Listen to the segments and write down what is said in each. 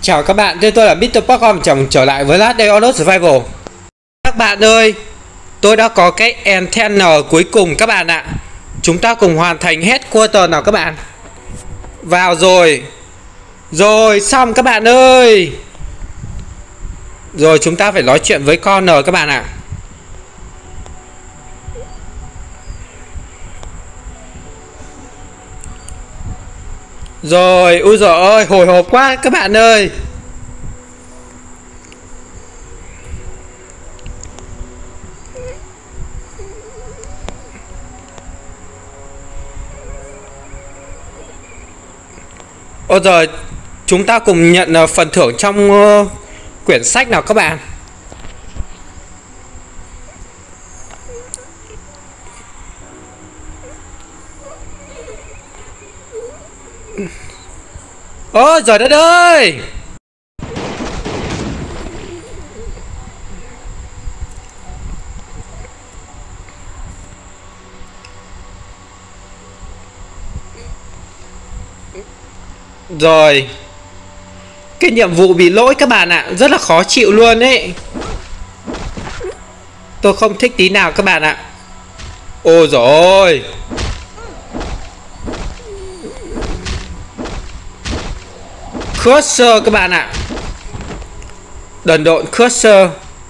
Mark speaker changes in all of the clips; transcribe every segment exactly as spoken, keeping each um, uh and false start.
Speaker 1: Chào các bạn, tôi tôi là mít tơ Popcorn chồng trở lại với Last Day on Earth Survival. Các bạn ơi, tôi đã có cái antenna cuối cùng các bạn ạ. Chúng ta cùng hoàn thành hết quarter nào các bạn. Vào rồi. Rồi, xong các bạn ơi. Rồi chúng ta phải nói chuyện với Connor các bạn ạ. Rồi, ui dồi ơi, hồi hộp quá các bạn ơi. Ôi giời, chúng ta cùng nhận uh, phần thưởng trong uh, quyển sách nào các bạn. Ôi giời đất ơi. Rồi. Cái nhiệm vụ bị lỗi các bạn ạ, rất là khó chịu luôn ấy. Tôi không thích tí nào các bạn ạ. Ôi dồi ôi. Crusher các bạn ạ. Đần độn Crusher.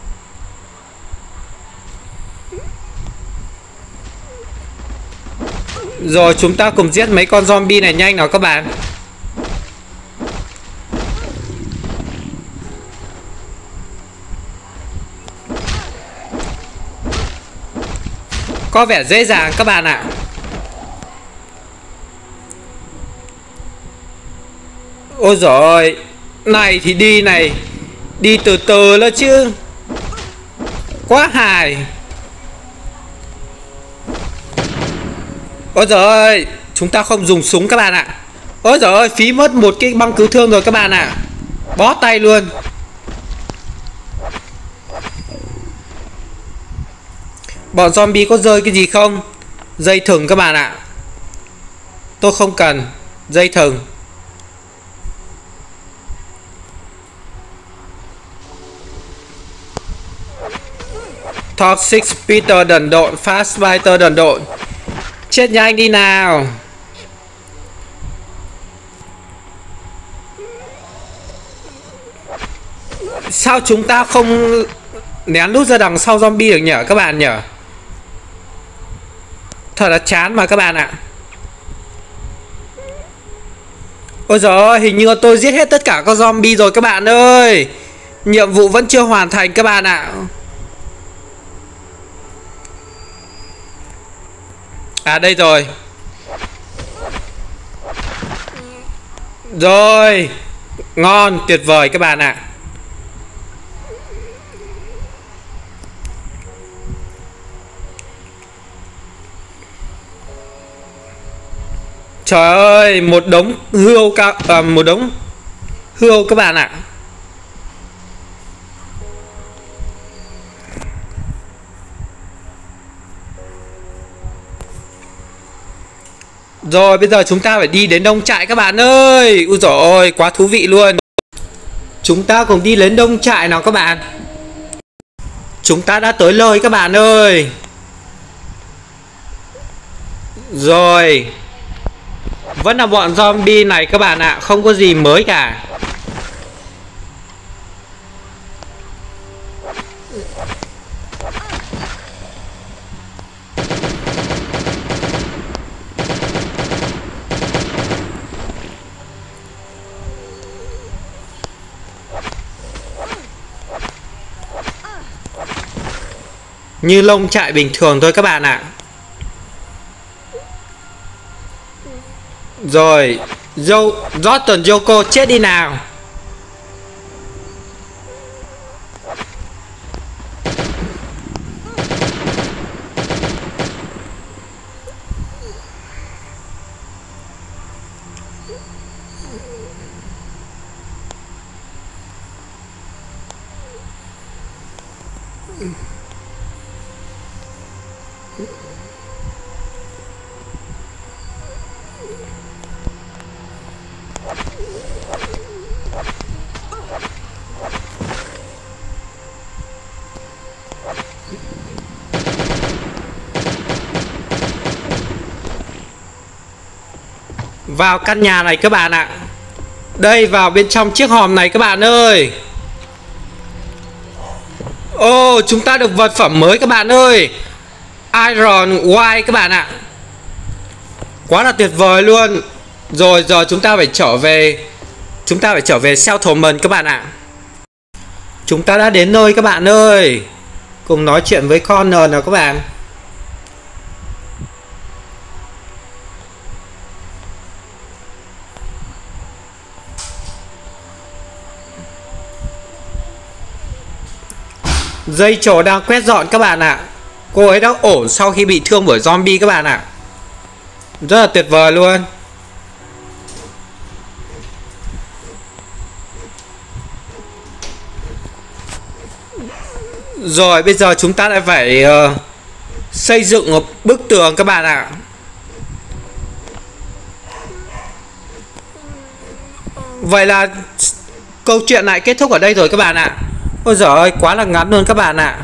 Speaker 1: Rồi chúng ta cùng giết mấy con zombie này nhanh nào các bạn. Có vẻ dễ dàng các bạn ạ. Ôi giời ơi. Này thì đi này. Đi từ từ nữa chứ. Quá hài. Ôi giời ơi. Chúng ta không dùng súng các bạn ạ. Ôi giời ơi. Phí mất một cái băng cứu thương rồi các bạn ạ. Bó tay luôn. Bọn zombie có rơi cái gì không? Dây thừng các bạn ạ. Tôi không cần dây thừng. Toxic Peter đần độn. Fast Fighter đần độn. Chết nhanh đi nào. Sao chúng ta không nén nút ra đằng sau zombie được nhở các bạn nhở? Thật là chán mà các bạn ạ. Ôi giời ơi, hình như tôi giết hết tất cả các zombie rồi các bạn ơi. Nhiệm vụ vẫn chưa hoàn thành các bạn ạ. À đây rồi. Rồi. Ngon, tuyệt vời các bạn ạ. Trời ơi, một đống hươu cao à, một đống hươu các bạn ạ. Rồi bây giờ chúng ta phải đi đến nông trại các bạn ơi. Úi dồi ôi, quá thú vị luôn. Chúng ta cùng đi đến nông trại nào các bạn. Chúng ta đã tới nơi các bạn ơi. Rồi. Vẫn là bọn zombie này các bạn ạ. Không có gì mới cả. Như lông trại bình thường thôi các bạn ạ. Rồi Joe, Jordan Yoko chết đi nào. vào căn nhà này các bạn ạ. Đây, vào bên trong chiếc hòm này các bạn ơi. Ô, oh, chúng ta được vật phẩm mới các bạn ơi. Iron White các bạn ạ. Quá là tuyệt vời luôn. Rồi giờ chúng ta phải trở về Chúng ta phải trở về settlement các bạn ạ. Chúng ta đã đến nơi các bạn ơi. Cùng nói chuyện với Connor nào các bạn. Dây trổ đang quét dọn các bạn ạ. Cô ấy đã ổn sau khi bị thương bởi zombie các bạn ạ. Rất là tuyệt vời luôn. Rồi bây giờ chúng ta lại phải uh, xây dựng một bức tường các bạn ạ. Vậy là câu chuyện lại kết thúc ở đây rồi các bạn ạ. Ôi giời ơi, quá là ngắn luôn các bạn ạ.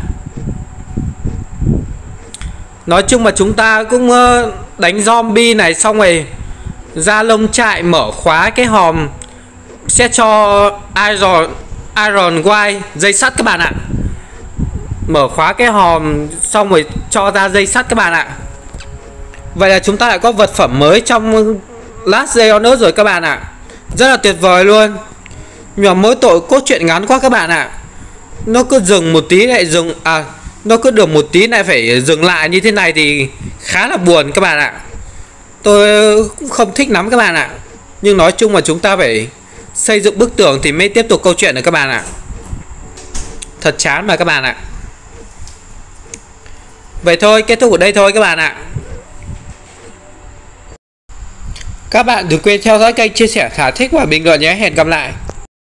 Speaker 1: Nói chung là chúng ta cũng uh, đánh zombie này xong rồi ra lông trại, mở khóa cái hòm, sẽ cho Iron Iron White dây sắt các bạn ạ. Mở khóa cái hòm xong rồi cho ra dây sắt các bạn ạ. Vậy là chúng ta lại có vật phẩm mới trong Last Day on Earth rồi các bạn ạ. Rất là tuyệt vời luôn. Nhưng mà mỗi tội cốt truyện ngắn quá các bạn ạ. Nó cứ dừng một tí lại dừng À nó cứ được một tí lại phải dừng lại như thế này thì khá là buồn các bạn ạ. Tôi cũng không thích lắm các bạn ạ. Nhưng nói chung là chúng ta phải xây dựng bức tường thì mới tiếp tục câu chuyện được các bạn ạ. Thật chán mà các bạn ạ. Vậy thôi, kết thúc ở đây thôi các bạn ạ. Các bạn đừng quên theo dõi kênh, chia sẻ, thả thích và bình luận nhé. Hẹn gặp lại.